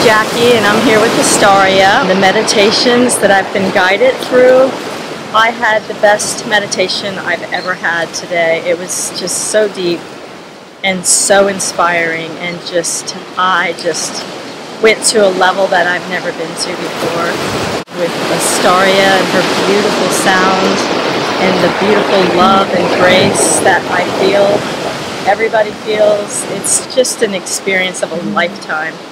Jackie, and I'm here with Astaria. The meditations that I've been guided through, I had the best meditation I've ever had today. It was just so deep and so inspiring, and I just went to a level that I've never been to before with Astaria and her beautiful sound and the beautiful love and grace that I feel, everybody feels. It's just an experience of a lifetime.